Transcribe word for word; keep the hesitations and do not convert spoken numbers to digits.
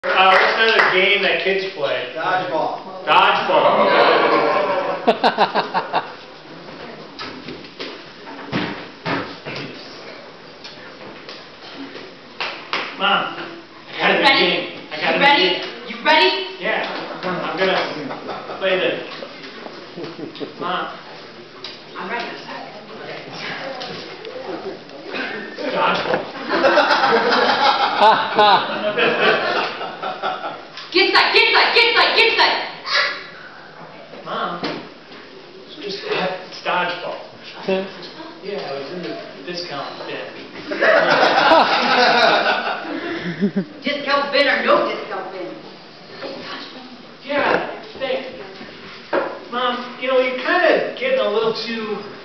Uh, what's another game that kids play? Dodgeball. Dodgeball. Mom, I got a new game. I got a new ready? game. You ready? Yeah. I'm gonna play the. Mom. I'm ready. Dodgeball. Get set, get set, get set, get set. Mom, it's just it's dodgeball. Yeah, I was in the discount bin. Discount bin or no discount bin? Yeah, thanks. Mom, you know, you're kind of getting a little too